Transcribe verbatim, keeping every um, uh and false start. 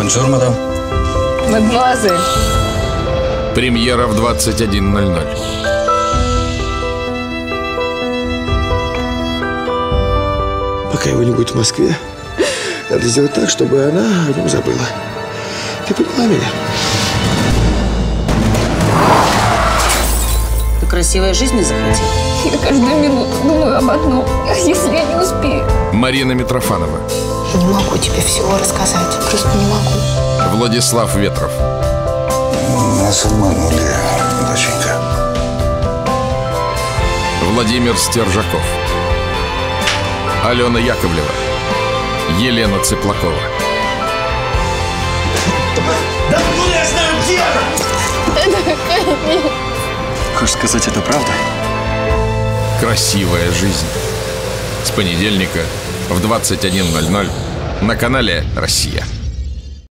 Бонжур, мадам. Мадемуазель. Премьера в двадцать один ноль ноль. Пока его не будет в Москве, надо сделать так, чтобы она о нем забыла. Ты поняла меня? Ты красивой жизни захотел? Я каждую минуту думаю об одном. Если я не успею. Марина Митрофанова. Не могу тебе всего рассказать. Просто не могу. Владислав Ветров. Нас обманули, доченька. Владимир Стержаков. Алена Яковлева. Елена Цыплакова. Да откуда я знаю, где она? Хочешь сказать, это правда? Красивая жизнь. С понедельника в двадцать один ноль ноль на канале «Россия».